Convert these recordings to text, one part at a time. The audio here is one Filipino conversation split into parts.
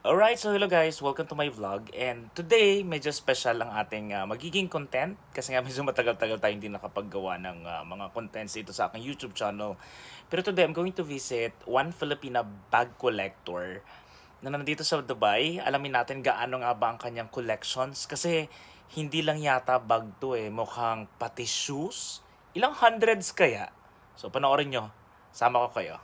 Alright, so hello guys, welcome to my vlog. And today, medyo special ang ating magiging content. Kasi nga medyo matagal-tagal tayo hindi nakapaggawa ng mga contents dito sa aking YouTube channel. Pero today, I'm going to visit one Filipina bag collector na nandito sa Dubai. Alamin natin gaano nga ba ang kanyang collections. Kasi hindi lang yata bag to mukhang pati shoes. Ilang hundreds kaya? So panoorin nyo, sama ko kayo.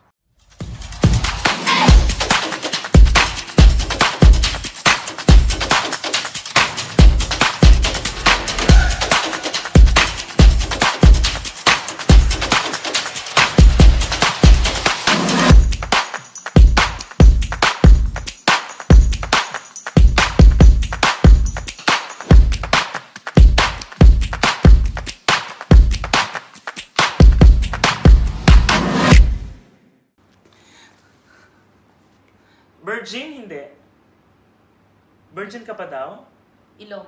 Virgin? Hindi. Virgin ka pa daw? Ilong.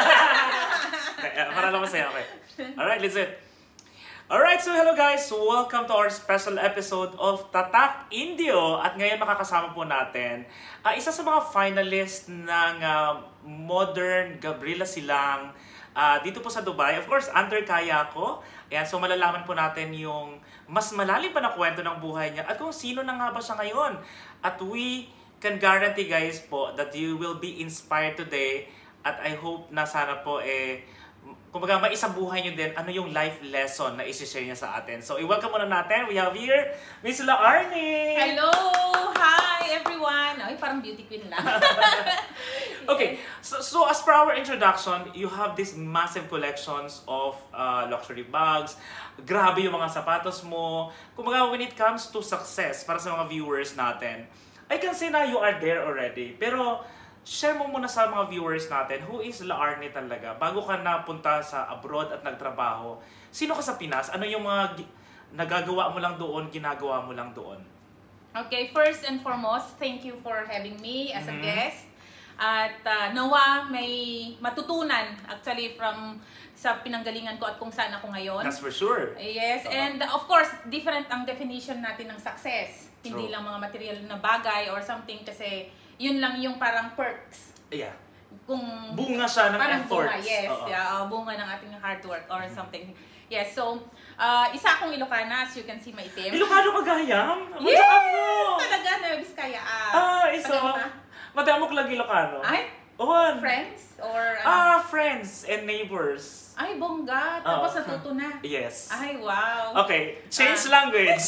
Para lang masaya. Okay. Alright, let's it. Alright, so hello guys. Welcome to our special episode of Tatak Indio. At ngayon makakasama po natin isa sa mga finalist ng Modern Gabriela Silang dito po sa Dubai. Of course, under kaya ko. Ayan, so malalaman po natin yung mas malalim pa na kwento ng buhay niya at kung sino na nga ba siya ngayon. At we can guarantee guys po that you will be inspired today at I hope na sana po kumbaga maisabuhay nyo din ano yung life lesson na isi-share niya sa atin. So i-welcome muna natin. We have here Miss Laarni! Hello! Hi everyone! Ay, parang beauty queen lang. Okay, so as per our introduction, you have these massive collections of luxury bags. Grabe yung mga sapatos mo. Kumbaga when it comes to success para sa mga viewers natin, I can say na you are there already. Pero share mo muna sa mga viewers natin, who is Laarni talaga? Bago ka napunta sa abroad at nagtrabaho, sino ka sa Pinas? Ano yung mga nagagawa mo lang doon, ginagawa mo lang doon? Okay, first and foremost, thank you for having me as a guest. At nawa may matutunan actually from sa pinanggalingan ko at kung saan ako ngayon. That's for sure. Yes, and of course, different ang definition natin ng success. Hindi lang mga material na bagay or something kasi yun lang yung parang perks. Yeah. Kung bunga siya ng parang efforts. Bunga, yes. Bunga ng ating hard work or something. Yes, so isa akong Ilocana, as you can see maitim. Ilocano ka gayam? Yes! Talaga, na Biskaya. Iso. Madamok lang Ilocano. Ay? On. Friends? Or friends and neighbors. Ay, bongga. Tapos natuto na. Yes. Ay, wow. Okay, change language.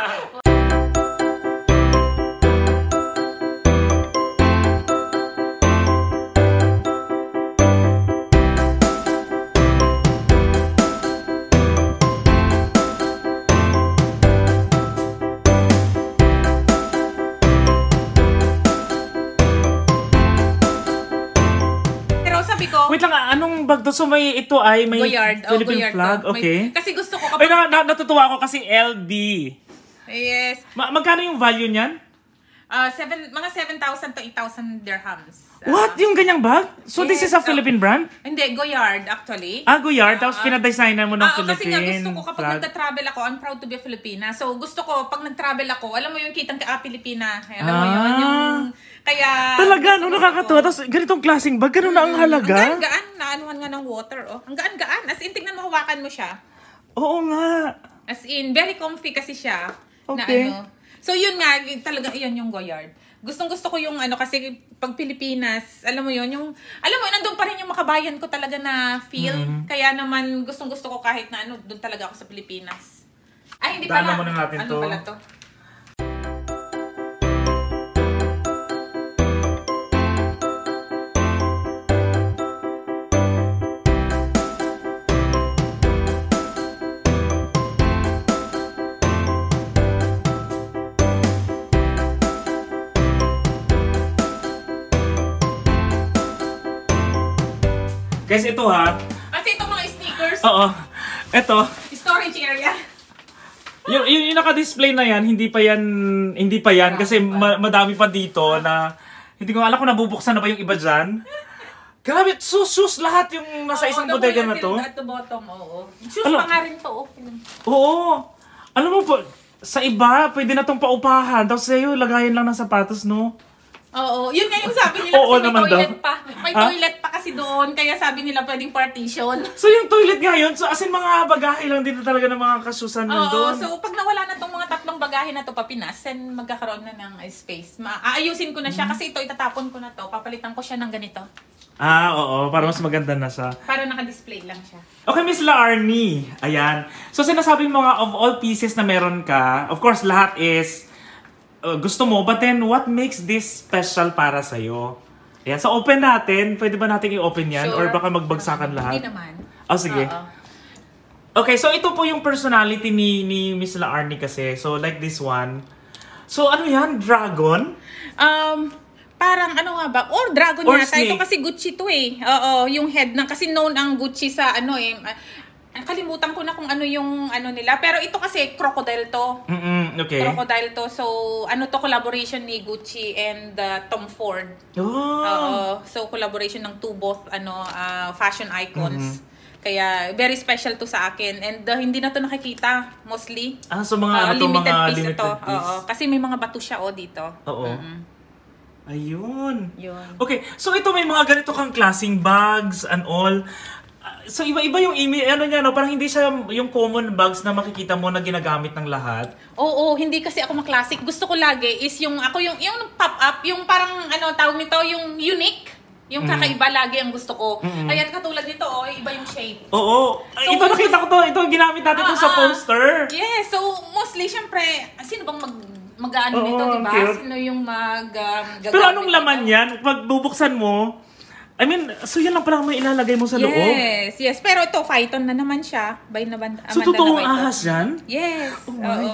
Wait lang, anong bag to? So may ito ay may Goyard. Philippine flag? Okay. Kasi gusto ko kapag... Ay, natutuwa ako kasi LB. Yes. Magkano yung value niyan? Mga 7,000 to 8,000 dirhams. What? Yung ganyang bag? So yes, this is a Philippine brand? Hindi, Goyard actually. Goyard? Tapos pinadesignan mo ng Philippine kasi nga gusto ko kapag nagta-travel ako, I'm proud to be a Filipina. So gusto ko, pag nag-travel ako, alam mo yung kitang Pilipina. Alam mo yun, yung... Kaya... Talaga, nakakatuwa. Tapos ganitong klaseng bag, ganun na ang halaga? Ang gaan, naanuhan nga ng water, oh. Ang gaan. As in, tignan mo, hawakan mo siya. Oo nga. As in, very comfy kasi siya. Okay. Na ano. So yun nga, talaga, yun yung Goyard. Gustong-gusto ko yung kasi pag Pilipinas, alam mo yun, nandun pa rin yung makabayan ko talaga na feel. Kaya naman, gustong-gusto ko kahit na doon talaga ako sa Pilipinas. Ay, hindi pala. Daanan muna natin ano pala to? Guys, ito ha. Kasi itong mga sneakers. Oo. Ito. Storage area. Yung naka-display na yan, hindi pa yan kasi madami pa dito na hindi ko alam kung nabubuksan na ba yung iba dyan. Grabe, shoes lahat yung nasa isang bodega na to. At the bottom, oo. Shoes pa nga rin to, Oo. Alam mo po, sa iba, pwede na tong paupahan. Tapos sa'yo, lagayan lang ng sapatos, no? Oo, yun nga yung sabi nila Oo kasi may naman toilet daw. pa. May Ha? toilet pa kasi doon, kaya sabi nila pwedeng partition. So yung toilet nga yun, so as in mga bagahe lang dito talaga ng mga kasusan yun Oo, doon. so pag nawala na tong mga tatlong bagahe na to papinas, then magkakaroon na ng space. Aayusin ko na siya kasi ito itatapon ko na to. Papalitan ko siya ng ganito. Oo, para mas maganda na siya. Para naka-display lang siya. Okay, Miss Laarni. Ayan. So sinasabi mo nga of all pieces na meron ka, of course lahat is gusto mo, but then what makes this special para sa'yo? Ayan, so open natin. Pwede ba natin i-open yan? Sure. Or baka magbagsakan lahat? Hindi naman. Sige. Oo. Okay, so ito po yung personality ni Miss Laarni kasi. So like this one. So ano yan? Dragon? Parang ano nga ba? Or dragon Or yata. snake. Ito kasi Gucci to eh. Oo, yung head ng, kasi known ang Gucci sa ano eh. Kalimutan ko na kung ano yung ano nila. Pero ito kasi crocodile to. Okay. Crocodile to. So, ano to, collaboration ni Gucci and Tom Ford. Oh. So, collaboration ng both fashion icons. Kaya, very special to sa akin. And hindi na to nakikita, mostly. So mga limited mga piece limited to. piece. Oo, kasi may mga bato siya dito. Oo. Ayun. Yun. Okay, so ito may mga ganito kang klaseng bags and all. So iba-iba yung ano niya, no? Parang hindi siya yung common bags na makikita mo na ginagamit ng lahat. Oo, hindi kasi ako ma-classic. Gusto ko lagi is yung pop-up, yung parang tawag nito, yung unique. Yung kakaiba lagi ang gusto ko. Ayan, katulad nito, iba yung shape. Oo. So, ito nakita ko to. Ito ginamit natin to sa poster. Yes, so mostly, syempre, sino bang mag-ano nito, di ba? Cute. Sino yung gagamit Pero anong laman nito? yan? Pag bubuksan mo, I mean, so yan lang pala may ilalagay mo sa loob? Yes. Pero ito, Python na naman siya. So totoong ahas yan? Yes. Oh my.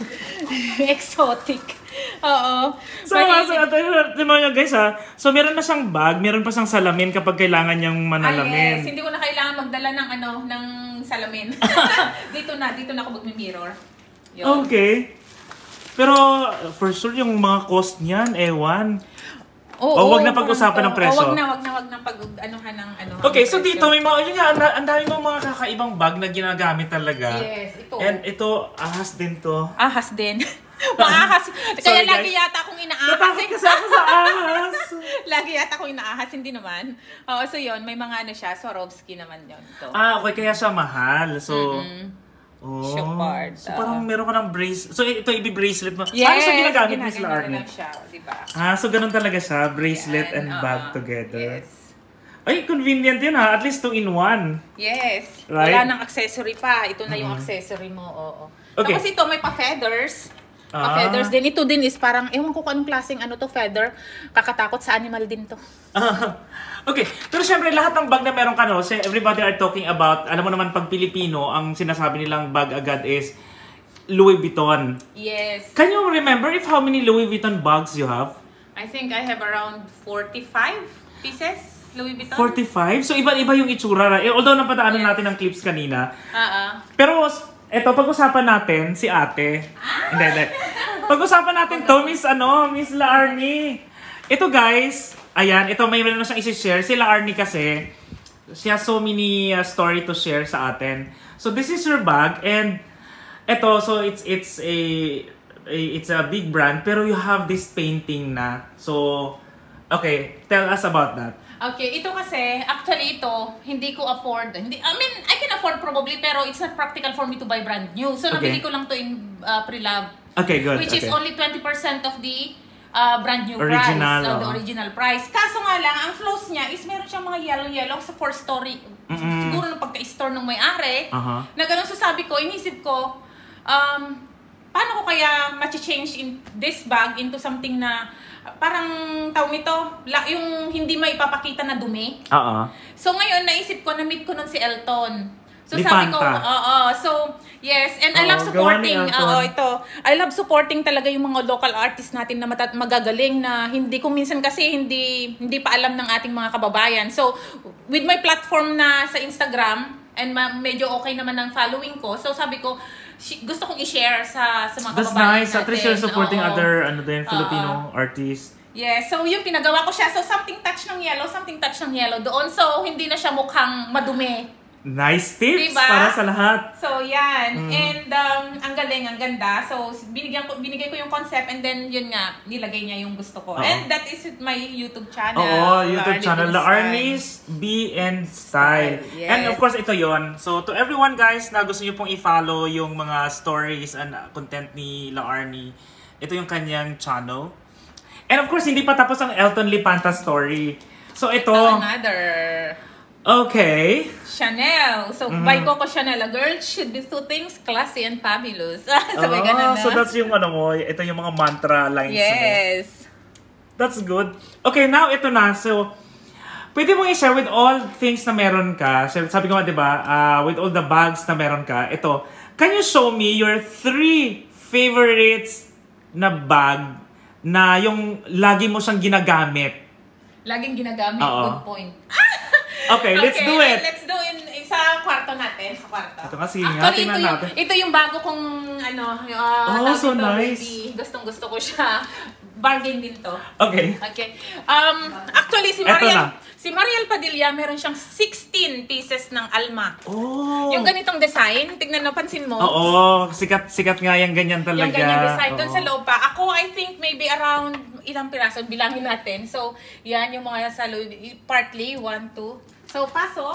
Exotic. Oo. So guys ha, so meron na siyang bag, meron pa siyang salamin kapag kailangan niyang manalamin. Yes, hindi ko na kailangan magdala ng salamin. dito na ako magmi-mirror. Yun. Okay. Pero for sure yung mga cost niyan, ewan. Wag na pag-usapan ng presyo. Wag na pag-anuhan ng ano. Okay, so dito may mga yun nga, ang dami mong mga kakaibang bag na ginagamit talaga. Yes, ito. And ito, ahas din to. Ahas din. Maahas. Kaya Sorry, lagi guys. yata akong inaahas. Natakot kasi ako sa ahas. Lagi yata akong inaahas, hindi naman. Oo, so yun, may mga ano siya, Swarovski naman yun. Ito. Okay, kaya siya mahal. So, Chopard. So parang meron ka ng bracelet. So ito i-bracelet mo. Yes, Paano siya ginagamit ni Miss Laarni? lang siya, diba? So ganun talaga siya, bracelet and bag together. Yes. Ay, convenient yun ha. At least 2-in-1. Yes. Right? Wala nang accessory pa. Ito na yung accessory mo, oo. Okay. Tapos ito, may pa-feathers. Pa-feathers din. Ito din is parang, ewan ko kung anong klaseng feather. Kakatakot sa animal din to. Okay. Pero syempre, lahat ng bag na meron ka, no? Everybody are talking about, alam mo naman, pag Pilipino, ang sinasabi nilang bag agad is Louis Vuitton. Yes. Can you remember how many Louis Vuitton bags you have? I think I have around 45 pieces. Louis Vuitton. 45? So iba-iba yung itsura. Although napadaanan natin ng clips kanina. Pero eto, pag-usapan natin si ate. Hindi. Pag-usapan natin to, Miss Laarni. Ito guys, ayan, ito may meron na siyang isi-share. Si Laarni kasi, she has so many story to share sa atin. So this is her bag and eto, so it's a big brand pero you have this painting na. So, okay, tell us about that. Okay, ito kasi, actually ito, hindi ko afford. I mean, I can afford probably, pero it's not practical for me to buy brand new. So, nabili ko lang to in pre-love. Okay, good. Which is only 20% of the brand new Original, price. The original price. Kaso nga lang, ang flows niya is meron siyang mga yellow sa 4-story. Siguro nung pagka-store ng may-ari. Na ganun, so sabi ko, inisip ko, paano ko kaya ma-change in this bag into something na parang tawag nito, yung hindi maipapakita na dumi. So ngayon, naisip ko, na-meet ko nun si Elton. So sabi ko, so yes, and I love supporting, I love supporting talaga yung mga local artists natin na magagaling na hindi ko minsan kasi hindi pa alam ng ating mga kababayan. So with my platform na sa Instagram, and medyo okay naman ang following ko, so sabi ko, gusto kong i-share sa mga That's kababayan nice. natin. At least you're supporting other Filipino artists. Yes, so yung pinagawa ko siya. So something touch ng yellow doon. So hindi na siya mukhang madumi. Nice tips Diba? para sa lahat. So, yan. And ang galing, ang ganda. So, binigay ko yung concept and then yun nga, nilagay niya yung gusto ko. Oo. And that is my YouTube channel. Oo, YouTube channel, La Arnie Arnie's B and Style. Yes. And of course, ito yon. So, to everyone guys na gusto nyo pong i-follow yung mga stories and content ni La Arnie, ito yung kanyang channel. And of course, hindi pa tapos ang Elton Lipanta story. So, ito. Another. Okay. Chanel. So, by Coco Chanel, a girl should do two things, classy and fabulous. Sabi ganun na. So that's yung ano mo, ito yung mga mantra lines mo. Yes. That's good. Okay, now ito na. So, pwede mo i-share with all things na meron ka. Sabi ko nga, di ba, with all the bags na meron ka, ito, can you show me your 3 favorites na bag na yung lagi mo siyang ginagamit? Laging ginagamit. Oo. Good point. Okay, let's do it. Let's do in sa kwarto natin. Sa kwarto. Ito kasi nga, Actually, tingnan natin. ito yung bago kong Oh, so tawag nice. ito, Gustong-gusto ko siya. Bargain din to. Okay. Okay. Actually, Eto si Mariel Padilla, meron siyang 16 pieces ng Alma. Oh. Yung ganitong design, tignan mo, pansin mo. Oo, sikat nga yung ganyan talaga. Yung ganyan design. Doon Oo. sa loob pa. Ako, I think maybe around ilang piraso, bilangin natin. So, yan yung mga sa loob. Partly, 1, 2. So, pasok.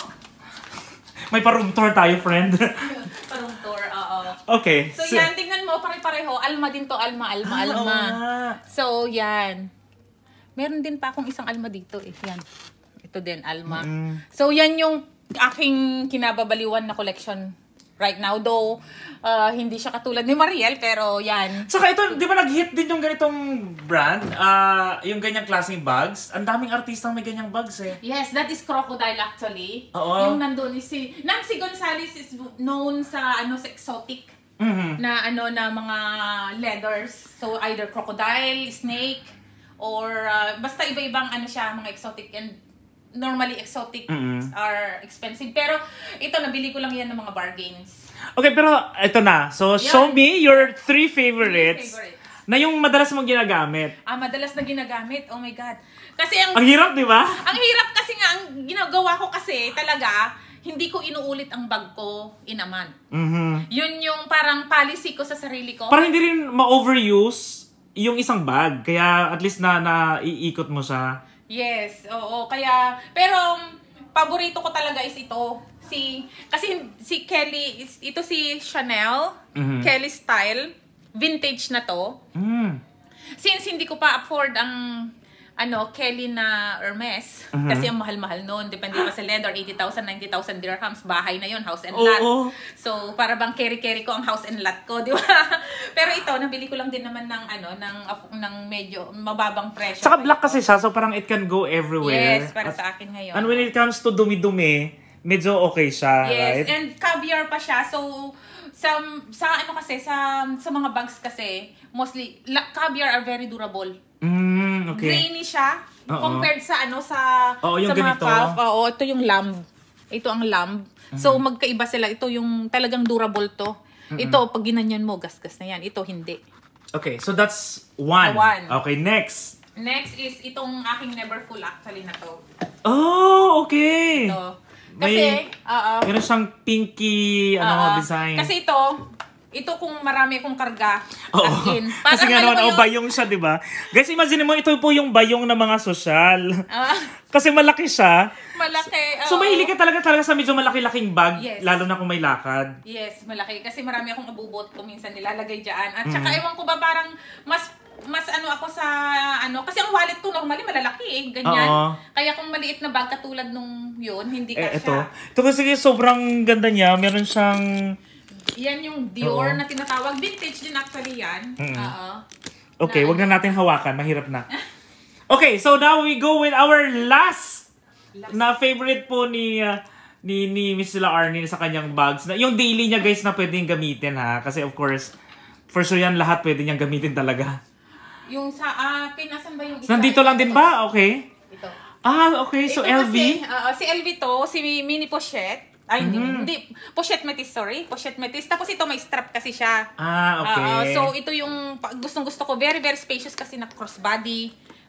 May pa-room tour tayo, friend. Parang tour, oo. Okay. So, yan, tingnan mo, pare-pareho. Alma din to, Alma. oo nga. So, yan. Meron din pa akong isang Alma dito eh. Yan. Ito din, Alma. So, yan yung aking kinababaliwan na collection right now. Though, hindi siya katulad ni Mariel, pero yan. Saka ito, di ba nag-hit din yung ganitong brand? Yung ganyang klaseng bags. Ang daming artistang may ganyang bags eh. Yes, that is Crocodile actually. Oo. Yung nandun is si Nancy Gonzalez is known sa sa exotic na na mga leathers. So either crocodile, snake, or basta iba-ibang siya, mga exotic, and normally exotic are expensive. Pero ito, nabili ko lang yan ng mga bargains. Okay, pero ito na. So, show me your 3 favorites. Na yung madalas mong ginagamit. Madalas na ginagamit. Oh my God. Kasi ang hirap, di ba? Ang hirap kasi nga, ang ginagawa ko kasi talaga, hindi ko inuulit ang bag ko in a month. Yun yung parang policy ko sa sarili ko. Parang hindi rin ma-overuse yung isang bag. Kaya at least na iikot mo siya. Yes, oo. Kaya, pero paborito ko talaga is ito. Kasi si Kelly, ito si Chanel, Kelly Style, vintage na to. Since hindi ko pa afford ang Kelly na Hermes, kasi ang mahal-mahal noon, depende pa sa leather, 80,000, 90,000 dirhams, bahay na yon, house and lot. So, para bang carry ko ang house and lot ko, di ba? Pero ito, nabili ko lang din naman ng medyo mababang presyo. Saka black kasi siya, so parang it can go everywhere. Yes, para sa akin ngayon. And when it comes to dumi-dumi, medyo okay siya, right? Yes, and caviar pa siya. So, sa mga bags kasi, mostly, caviar are very durable. Okay. Grainy siya compared sa yung sa mga ganito. calf. Oo, ito yung lamb. Ito ang lamb. So magkaiba sila. Ito yung talagang durable to. Ito pag ginanyan mo, gasgas na yan. Ito hindi. Okay, so that's one. Okay, next. Next is itong aking never full actually na to. Oh, okay. Ito. Kasi, meron siyang pinky design. Kasi ito kung marami akong karga, as in. Kasi nga naman, bayong siya, di ba? Guys, imagine mo, ito po yung bayong ng mga sosyal. Kasi malaki siya. Malaki. So, mahilig ka talaga sa medyo malaki-laking bag, Yes. lalo na kung may lakad. Yes, malaki. Kasi marami akong abubot ko minsan nilalagay dyan. At saka, ewan ko ba, parang mas ako sa kasi ang wallet ko normally malalaki eh, ganyan. Kaya kung maliit na bag katulad nung yun, hindi ka siya. Ito kasi sobrang ganda niya. Meron siyang yan yung Dior na tinatawag. Vintage din actually yan. Okay, wag na natin hawakan. Mahirap na. Okay, so now we go with our last na favorite po ni Miss La Arnie sa kanyang bags. Yung daily niya guys na pwedeng gamitin ha. Kasi of course, for sure yan lahat pwede niyang gamitin talaga. Yung sa akin, nasan ba yung isa? Nandito lang din ba? Okay. Ito. Okay. So ito LV? Kasi, si LV to, si Mini Pochette. Ay, hindi. Pochette Métis, sorry. Pochette Métis. Tapos ito may strap kasi siya. Okay. So ito yung gustong-gusto ko. Very, very spacious kasi na crossbody.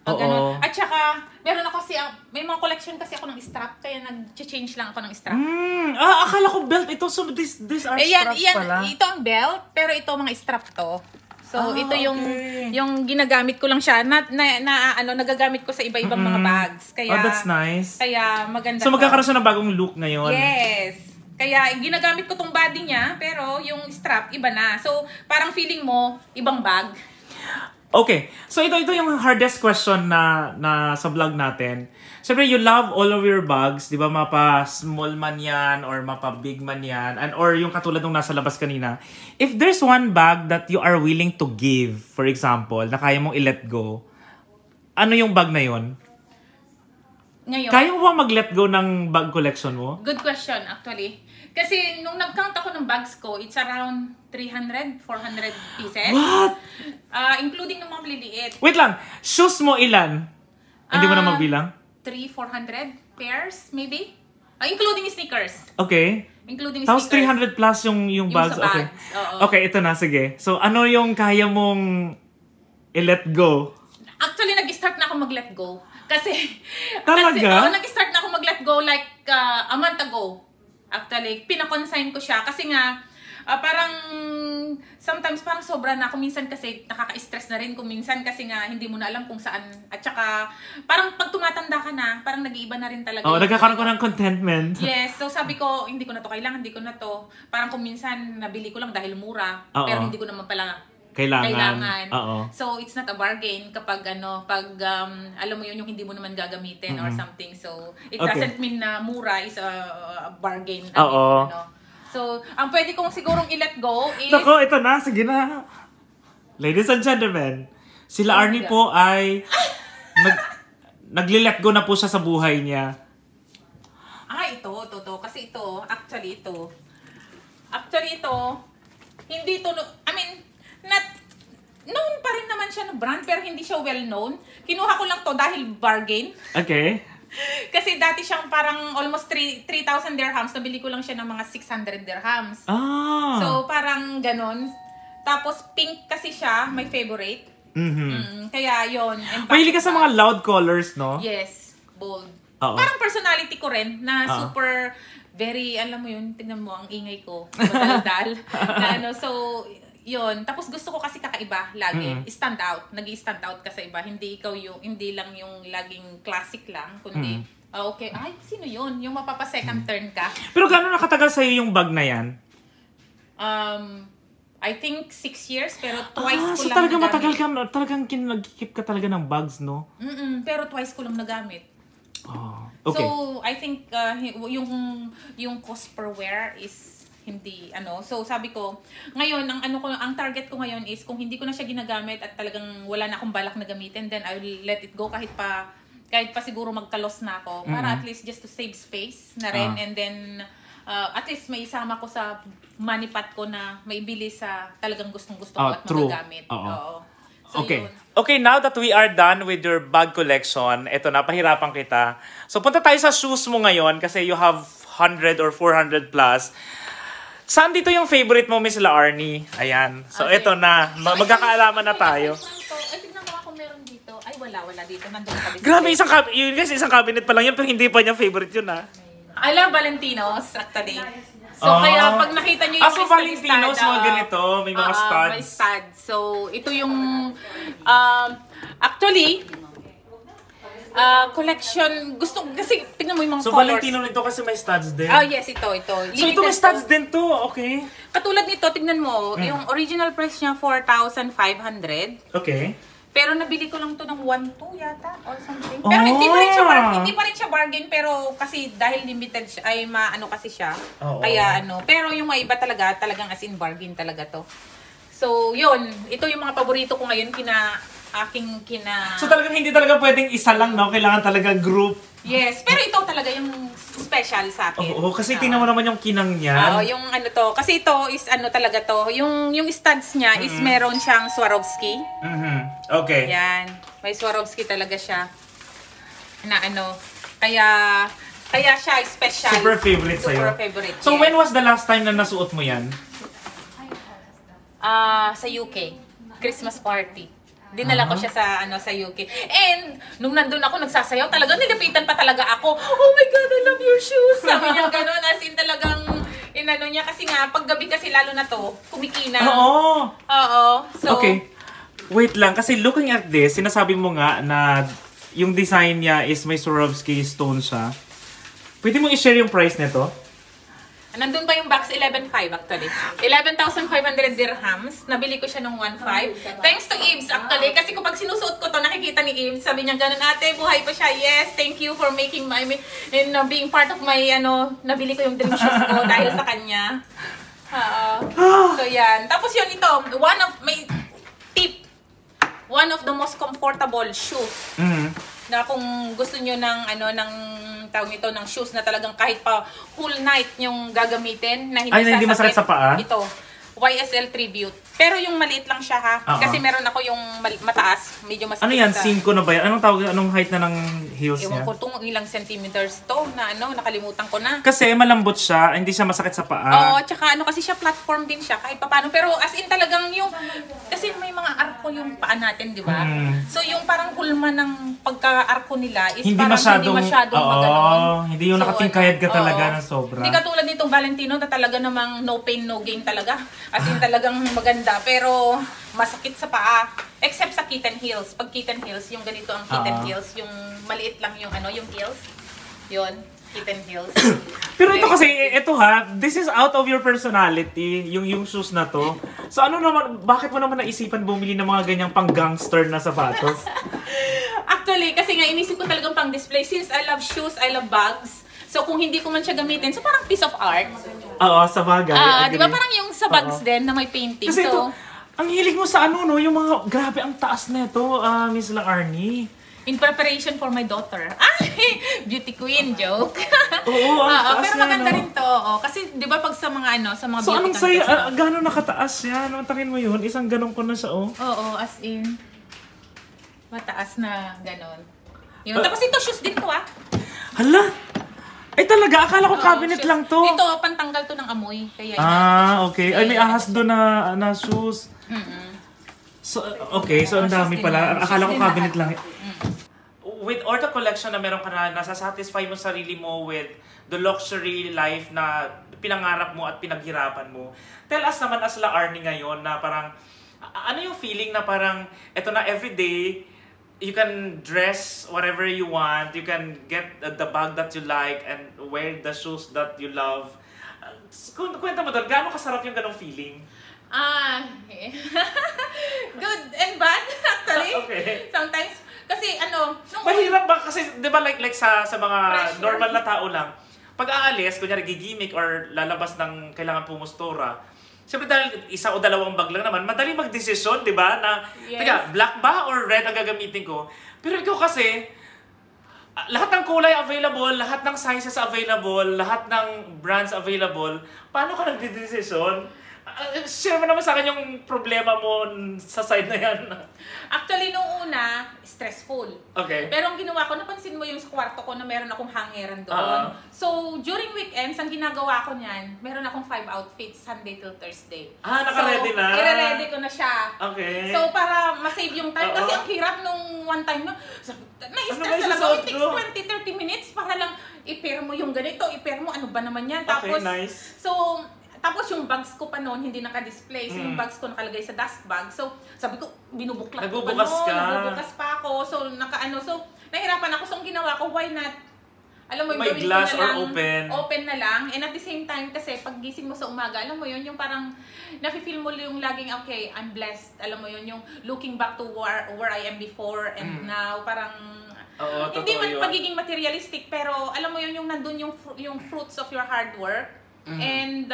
Ganun. At saka, meron ako kasi, may mga collection kasi ako ng strap, kaya nag-change lang ako ng strap. Akala ko belt ito. So, these are straps pala. Ito ang belt, pero ito mga strap to. So, ito yung ginagamit ko lang siya, nagagamit ko sa iba-ibang mga bags. Kaya, that's nice. Kaya, maganda So, magkakaroon siya ng bagong look ngayon. Yes. Kaya, ginagamit ko tong body niya, pero yung strap, iba na. So, parang feeling mo, ibang bag. Okay. So, ito yung hardest question na sa vlog natin. Siyempre, you love all of your bags. Di ba? Mapa-small man yan or mapa-big man yan. Or yung katulad nung nasa labas kanina. If there's one bag that you are willing to give, for example, na kaya mong i-let go, ano yung bag na yun? Ngayon? Kaya mo ba mag-let go ng bag collection mo? Good question, actually. Kasi nung nag-count ako ng bags ko, it's around 300, 400 pieces. What? Including ng mga maliliit. Wait lang. Shoes mo ilan? Hindi mo na mabilang? 400 pairs, maybe? Including sneakers. Okay. Including Tapos sneakers. 300 plus yung bags. Sa Okay. bags. Oo. Okay, ito na. Sige. So, ano yung kaya mong i-let go? Actually, nag-start na ako mag-let go. Kasi, Talaga? nag-start na ako mag-let go like a month ago. Actually, pinakonsign ko siya. Kasi nga, parang, sometimes parang sobra na ako. Minsan kasi nakaka-stress na rin kung minsan kasi nga hindi mo na alam kung saan. At saka, parang pag tumatanda ka na, parang nag-iiba na rin talaga. Nagkakaroon ko ng contentment. Yes. So sabi ko, hindi ko na to kailangan, hindi ko na to. Parang kung minsan, nabili ko lang dahil mura. Pero hindi ko naman pala kailangan. So, it's not a bargain kapag alam mo yun, yung hindi mo naman gagamitin or something. So, it doesn't mean na mura is a bargain. So, ang pwede kong sigurong i-let go is... Nako, ito na. Sige na. Ladies and gentlemen, sila Arnie po ay nagli-let go na po siya sa buhay niya. Ito. Kasi actually ito, hindi ito, known pa rin naman siya na brand, pero hindi siya well-known. Kinuha ko lang to dahil bargain. Okay. Kasi dati siyang parang almost 3,000 dirhams. Nabili ko lang siya ng mga 600 dirhams. So, parang ganon. Tapos, pink kasi siya, my favorite. Kaya, yon. Mahilig ka sa mga loud colors, no? Yes, bold. Oo. Parang personality ko rin, na super, very, alam mo yun, tingnan mo, ang ingay ko. Madaldal. So, yun. Tapos gusto ko kasi kakaiba lagi. Stand out. Nag-i-stand out ka sa iba. Hindi lang yung laging classic lang, kundi, okay, sino yun? Yung mapapa-second turn ka. Pero gano'n nakatagal sa'yo yung bag na yan? I think 6 years, pero twice ko so lang talagang nagamit. matagal ka, talagang nag-keep ka talaga ng bags, no? Pero twice ko lang nagamit. Okay. So, I think yung cost per wear is hindi so sabi ko ngayon ang target ko ngayon is kung hindi ko na siya ginagamit at talagang wala na akong balak na gamitin, then I will let it go kahit pa siguro magka-loss na ako para at least just to save space na rin and then at least may isama ko sa money pot ko na maibili sa talagang gustong-gusto ko at magagamit. So, okay. Okay, now that we are done with your bag collection, eto na, pahirapan kita. So punta tayo sa shoes mo ngayon kasi you have 100 or 400 plus. Saan dito yung favorite mo, Miss La Arnie? Ayan. So, ito na. Magkakaalaman na tayo. Ay, tignan mo ako meron dito. Ay, wala dito. Nandun ka dito. Grabe, isang cabinet pa lang yan, pero hindi pa niya favorite yun, ha? Alam, Valentinos, actually. So, kaya pag nakita niyo yung so Valentinos, mga ganito. May mga studs. May studs. So, ito yung, actually, collection, kasi tignan mo yung mga so, colors. So, Valentino nito kasi may studs din? Yes, ito. So, ito may studs din to, okay. Katulad nito, tignan mo, yung original price niya, 4,500. Okay. Pero nabili ko lang to ng 1,200 yata, or something. Pero hindi pa rin siya bargain, pero kasi dahil limited siya, ay kasi siya. Kaya pero yung mga iba talagang as in bargain talaga to. So, yun, ito yung mga paborito ko ngayon, So talagang hindi talaga pwedeng isa lang, no? Kailangan talaga group. Yes, pero ito talaga yung special sa akin. Kasi tingnan mo naman yung kinang niya. Yung to. Kasi ito is talaga to. Yung studs niya is meron siyang Swarovski. Okay. Yan. May Swarovski talaga siya. Na kaya siya special. Super favorite sa'yo. Super favorite. So when was the last time na nasuot mo yan? Sa UK. Christmas party. Dinala ko siya sa UK. And nung nandun ako nagsasayaw, talaga nilapitan pa talaga ako. Oh my God, I love your shoes. Sabi niya gano'n, as in talagang inano niya. Kasi nga, pag gabi kasi lalo na to, kumikina. Oo. So, okay. Wait lang, kasi looking at this, sinasabi mo nga na yung design niya is may Swarovski stone siya. Pwede mo i-share yung price nito? Nandun pa yung box, 11,500 actually. 11,500 dirhams. Nabili ko siya nung 1,500. Thanks to Ibs actually. Kasi kapag sinusuot ko to, nakikita ni Ibs. Sabi niya, ganun ate, buhay pa siya. Yes, thank you for making my, being part of my, nabili ko yung dream shoes ko dahil sa kanya. So yan. Tapos yun ito, one of the most comfortable shoes. Na kung gusto nyo ng tawag nito ng shoes na talagang kahit pa whole night yung gagamitin na hindi masakit sa paa? Ito, YSL Tribute. Pero yung maliit lang siya ha. Kasi meron ako yung mataas, medyo masakit. Ano yan? 5 na ba yan? Anong height na ng heels niya? Ewan ko kung ilang centimeters to na nakalimutan ko na. Kasi malambot siya, hindi siya masakit sa paa. Oo, tsaka kasi siya platform din siya kahit paano. Pero as in talagang yung, kasi may mga arko yung paa natin, di ba? So yung parang hulma ng pagka-arko nila is hindi parang masyadong maganon. Hindi yung nakatingkayad ka talaga ng sobra. Hindi katulad nitong Valentino na talaga namang no pain, no gain talaga. As in talagang maganda. Pero masakit sa paa. Except sa kitten heels. Pag kitten heels, yung ganito ang kitten heels. Yung maliit lang yung yung heels. Yun, kitten heels. Pero ito kasi, this is out of your personality, yung shoes na to. So ano naman, bakit mo naman naisipan bumili ng mga ganyang pang gangster na sapatos? Actually, kasi nga inisip ko talagang pang display. Since I love shoes, I love bags. So kung hindi ko man siya gamitin, so parang piece of art. Oo, sa bagay. Di ba parang yung sa bags din na may painting. Kasi so, ito, ang hilig mo sa yung mga, grabe ang taas na ito, Miss La Arnie. In preparation for my daughter. Beauty queen, joke. Oo, ang taas pero na, maganda rin to. Kasi 'di ba pag sa mga sa mga so, beauty anong sa'yo, contest. gano'n nakataas yan? Tingin mo yun? Isang ganun ko na siya, Oo, as in. Mataas na ganon. Yun. Tapos ito, shoes din to Hala! Ay talaga, akala ko cabinet shoes. lang to. Ito, pantanggal to ng amoy. Kaya okay. Ay, may ahas doon na shoes. So, okay. So, ang dami pala. Akala ko cabinet lang. With Orta Collection na meron ka na, nasasatisfy mo sarili mo with the luxury life na pinangarap mo at pinaghirapan mo. Tell us naman as La Arnie ngayon na parang, ano yung feeling na parang, eto na everyday, you can dress whatever you want, you can get the bag that you like and wear the shoes that you love. Kwenta mo doon, gaano kasarap yung ganong feeling? Good and bad actually. Okay. Sometimes kasi mahirap ba kasi 'di ba like sa mga pressure. normal na tao lang. Pag aalis, kunyari gigimik or lalabas ng kailangan pumustora. Siyempre dahil isa o dalawang bag lang naman, madali magdesisyon, 'di ba? Na teka, black ba or red ang gagamitin ko? Pero ikaw kasi lahat ng kulay available, lahat ng sizes available, lahat ng brands available. Paano ka nagdedesisyon? Share mo naman sa akin yung problema mo sa side na yan. Actually, nung una, stressful. Okay. Pero ang ginawa ko, napansin mo yung sa kwarto ko na meron akong hangeran doon. So, during weekends, ang ginagawa ko niyan, meron akong 5 outfits, Sunday till Thursday. Naka-ready na? I-ready ko na siya. Okay. So, para ma-save yung time. Kasi ang hirap nung one time na-stress talaga. It takes 20-30 minutes para lang i-pair mo yung ganito, i-pair mo, ano ba naman yan. Tapos, nice. So, tapos yung bags ko pa noon hindi naka-display. So yung bags ko nakalagay sa dust bag. So sabi ko, binubuklat ko pa noon. Nagbubukas pa ako. So so nahirapan ako. So ang ginawa ko, why not? Alam mo, may gawin glass ko na lang, or open. Open na lang. And at the same time, kasi pag gising mo sa umaga, alam mo yun, yung parang nafe-feel mo yung laging, okay, I'm blessed. Alam mo yun, yung looking back to where I am before and now, parang hindi man pagiging materialistic, pero alam mo yun, yung nandun yung fruits of your hard work. And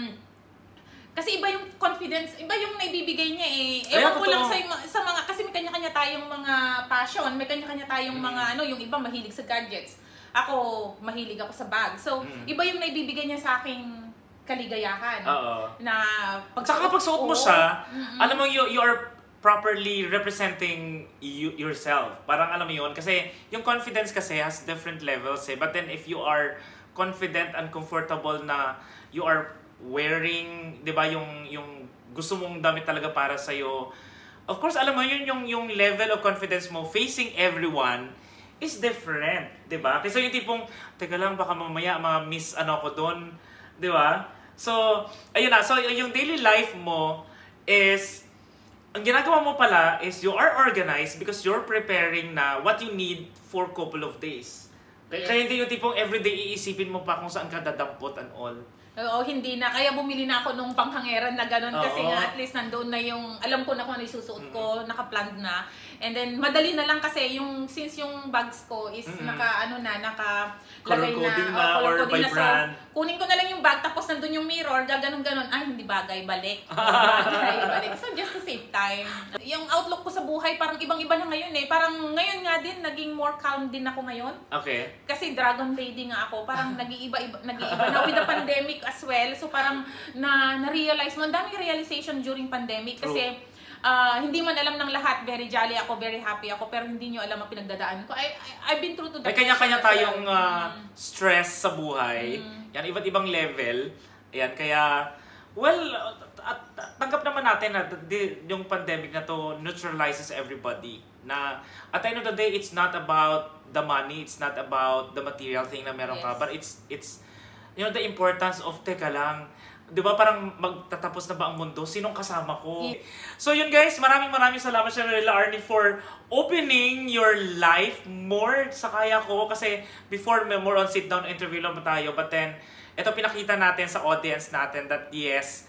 kasi iba yung confidence, iba yung naibibigay niya Ewan ko lang sa mga, kasi may kanya-kanya tayong mga passion, may kanya-kanya tayong mga yung iba mahilig sa gadgets. Ako, mahilig ako sa bag. So, iba yung naibibigay niya sa aking kaligayahan. Na Saka pag suot mo siya, alam mo you are properly representing yourself. Parang alam mo yun, kasi yung confidence kasi has different levels But then if you are confident and comfortable na you are wearing, 'di ba, yung gusto mong damit talaga para sa iyo. of course, alam mo yun, yung level of confidence mo facing everyone is different, di ba? Kasi yung tipong, teka lang, baka mamaya ma-miss ano ko doon, di ba? So, ayun na. So, yung daily life mo is, ang ginagawa mo pala is you are organized because you're preparing na what you need for couple of days. Yes. Kaya hindi yung tipong everyday iisipin mo pa kung saan ka dadampot and all. Oo, hindi na. Kaya bumili na ako nung panghangeran na gano'n kasi nga at least nandoon na yung, alam ko na kung ano isusuot ko, naka-planned na. And then, madali na lang kasi yung, since yung bags ko is nakalagay na, color-coding na or by brand. So, kunin ko na lang yung bag, tapos nandun yung mirror, gaganon-ganon, ay, hindi bagay, balik. Balik. So, just to save time. Yung outlook ko sa buhay, parang ibang-iba na ngayon eh. Parang ngayon nga din, naging more calm din ako ngayon. Okay. Kasi Dragon Lady nga ako, parang nag-iiba na with the pandemic as well. So parang na-realize mo, ang daming realization during pandemic kasi hindi man alam ng lahat, very jolly ako, very happy ako, pero hindi nyo alam ang pinagdadaan ko. I've been through to that. May kanya-kanya tayong stress sa buhay. Yan, iba't ibang level. Ayan, kaya, well, tanggap naman natin na yung pandemic na to neutralizes everybody. Na at the end of the day, it's not about the money, it's not about the material thing na meron ka, but it's you know, the importance of, teka lang, di ba parang magtatapos na ba ang mundo? Sinong kasama ko? Yeah. So yun guys, maraming salamat sa Arnie for opening your life more sa kaya ko. Kasi before, more on sit-down interview lang tayo. But then, ito pinakita natin sa audience natin that yes,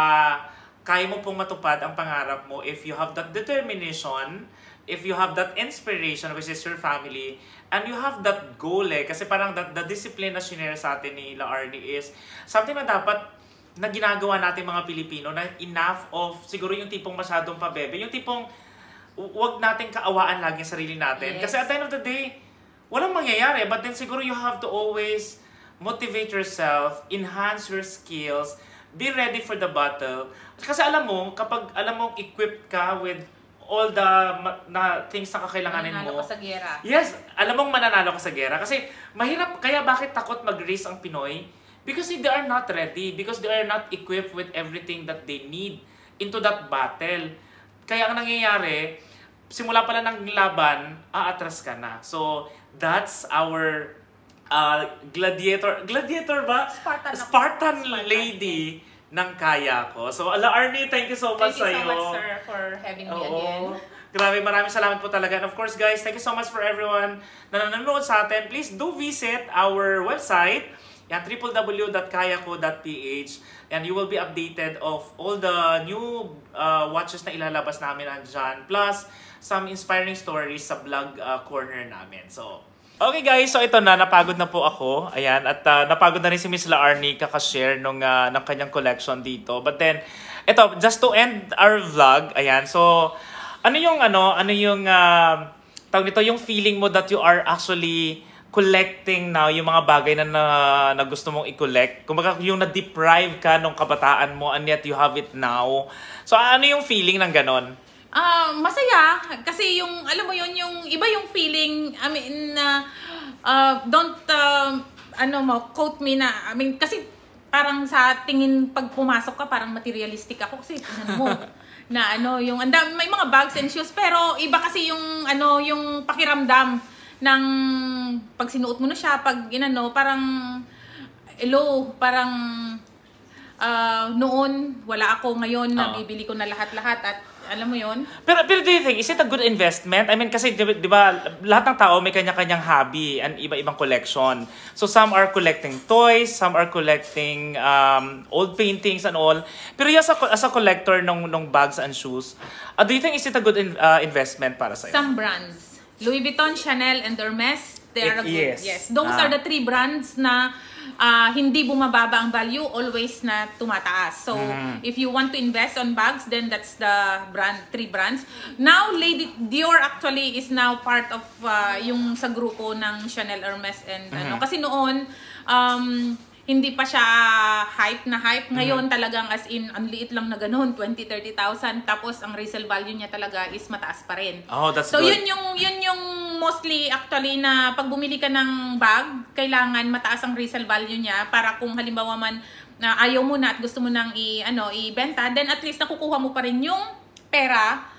kaya mo pong matupad ang pangarap mo if you have that determination, if you have that inspiration, which is your family, and you have that goal kasi parang the discipline na shinare sa atin ni La Arnie is something na dapat na ginagawa natin mga Pilipino na enough of siguro yung tipong masyadong pabebe, yung tipong wag natin kaawaan lagi ang sarili natin. Yes. Kasi at the end of the day, walang mangyayari, but then siguro you have to always motivate yourself, enhance your skills, be ready for the battle. Kasi alam mo, kapag alam mo equipped ka with all the things na kakailanganin mo. Mananalo ka sa gera. Yes, alam mong mananalo ka sa gera. Kasi mahirap, kaya bakit takot mag-race ang Pinoy? Because they are not ready. Because they are not equipped with everything that they need into that battle. Kaya ang nangyayari, simula pala ng laban, aatras ka na. So, that's our gladiator ba? Spartan lady ng kaya ko. So, La Arnie, thank you so much sa'yo. Thank you so much, sir, for having me again. Grabe, maraming salamat po talaga. And of course, guys, thank you so much for everyone na nanonood sa atin. Please do visit our website, yan, www.kayako.ph, and you will be updated of all the new watches na ilalabas namin andyan, plus some inspiring stories sa vlog corner namin. So, okay guys, so ito na, napagod na po ako. Ayan, at napagod na rin si Miss La Arnie kakashare ng kanyang collection dito. But then, ito, just to end our vlog, ayan, so, ano yung tawag nito, yung feeling mo that you are actually collecting now yung mga bagay na gusto mong i-collect. Kumbaga yung na-deprive ka nung kabataan mo and yet you have it now. So, ano yung feeling ng ganon? Masaya kasi yung alam mo yun, yung iba yung feeling, I mean don't quote me na, I mean kasi parang sa tingin pag pumasok ka parang materialistic ako kasi tingnan mo na yung may mga bags and shoes, pero iba kasi yung yung pakiramdam ng pag sinuot mo na siya, pag parang parang noon wala ako, ngayon nabibili ko na lahat-lahat at alam mo yun? Pero do you think, is it a good investment? I mean, kasi di ba lahat ng tao may kanya-kanyang hobby and iba-ibang collection. So some are collecting toys, some are collecting old paintings and all. Pero as a collector ng bags and shoes, do you think is it a good investment para sa'yo? Some brands. Louis Vuitton, Chanel, and Hermes, they are good. Yes. Those are the 3 brands na hindi bumababa ang value, always na tumataas. So, if you want to invest on bags, then that's the 3 brands. Now, Lady Dior actually is now part of yung sa grupo ng Chanel, Hermes, and kasi noon, hindi pa siya hype. Ngayon talagang as in, ang liit lang na ganun, 20,000-30,000. Tapos ang resale value niya talaga is mataas pa rin. Oh, that's so, good. yun yung mostly actually na pag bumili ka ng bag, kailangan mataas ang resale value niya para kung halimbawa man na ayaw mo na at gusto mo nang ibenta, then at least nakukuha mo pa rin yung pera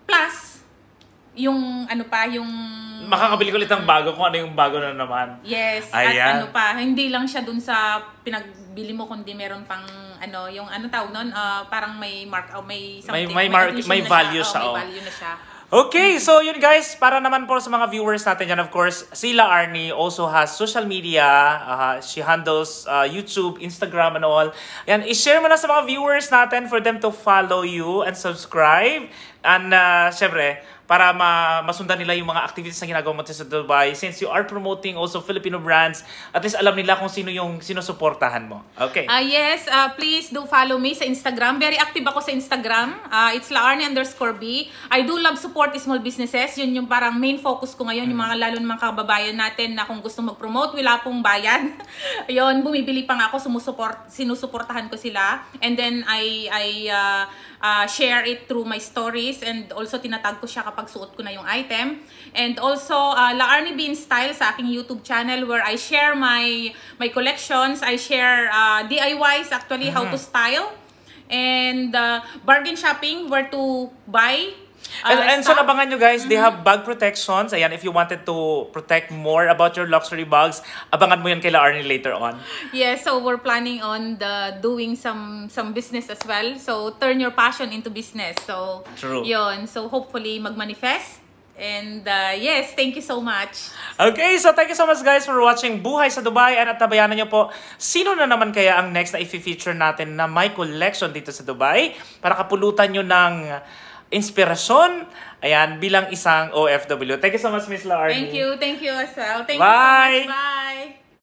Plus, yung ano pa, yung... Makakabili ko ulit ng bago kung ano yung bago na naman. Yes, Ayan. at ano pa, hindi lang siya dun sa pinagbili mo, kundi meron pang ano, yung ano tawag nun, parang may mark, may something. May value siya. May value na siya. Okay, so yun guys, para naman po sa mga viewers natin dyan, of course, Sila Arnie also has social media. She handles YouTube, Instagram, and all. Yan, i-share mo na sa mga viewers natin for them to follow you and subscribe. And syempre, para masundan nila yung mga activities na ginagawa mo sa Dubai. Since you are promoting also Filipino brands, at least alam nila kung sino yung sinusuportahan mo. Okay. Yes, please do follow me sa Instagram. Very active ako sa Instagram. It's laarnie_b. I do love support small businesses. Yun yung parang main focus ko ngayon. Yung mga lalo ng mga kababayan natin na kung gusto mag-promote, wala pong bayan. Yun, bumibili pa nga ako, sinusuportahan ko sila. And then I share it through my stories, and also tinatag ko siya kapag suot ko na yung item. And also La Arnie Bean Style sa aking YouTube channel, where I share my collections. I share DIYs actually, how to style, and bargain shopping, where to buy. And so nabangan nyo guys, they have bag protections. Ayan, if you wanted to protect more about your luxury bags, abangan mo yan kay La Arnie later on. Yeah, so we're planning on doing some business as well. So turn your passion into business. So True. Yun. So hopefully mag-manifest. And yes, thank you so much. Okay, so thank you so much guys for watching Buhay sa Dubai. And at tabayanan nyo po, sino na naman kaya ang next na i-feature natin na may collection dito sa Dubai para kapulutan nyo ng inspirasyon, ayan, bilang isang OFW. Thank you so much, Miss La Arnie. Thank you as well. Thank Bye! you so much. Bye!